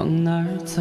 往哪儿走？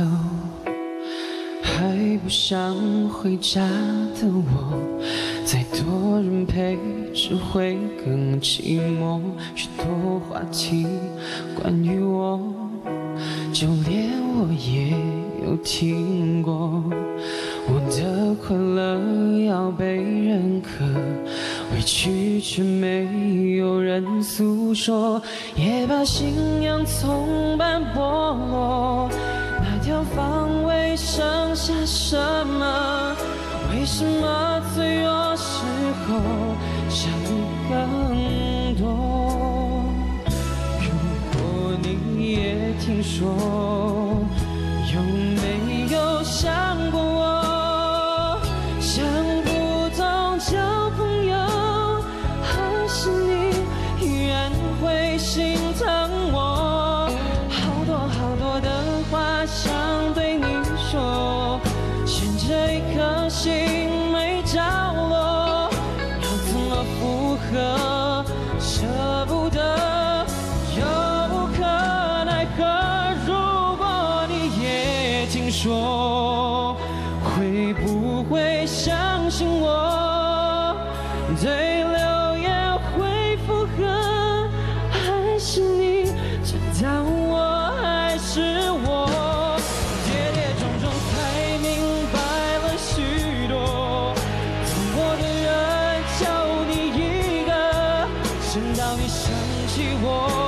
还不想回家的我，再多人陪只会更寂寞。许多话题关于我，就连我也有听过。我的快乐要被认可，委屈却没有人诉说，也把信仰从半剥落。那条防卫剩下什么？为什么脆弱时候想更多？如果你也听说，有没有想过我？想不通交朋友，还是你依然会心疼我？好多好多的话想对你说，悬着一颗心没着落，要怎么复合？舍不得，又无可奈何。如果你也听说，会不会相信我？对流言会附和，还是你知道我还是我？跌跌撞撞才明白了许多，做我的人就你一个，想到你想起我。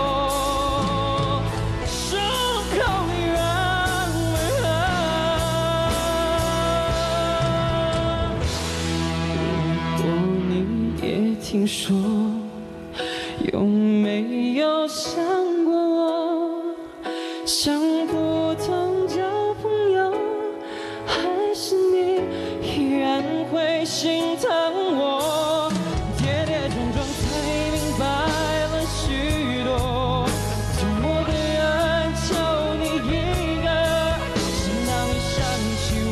听说，有没有想过我？想不通交朋友，还是你依然会心疼我？跌跌撞撞才明白了许多，做我的人就你一个，想到你想起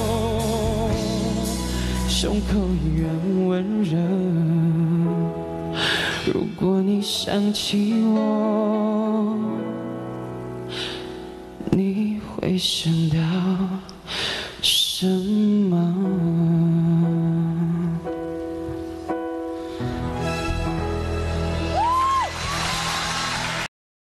我，胸口依然温热。如果你想起我，你会想到什么？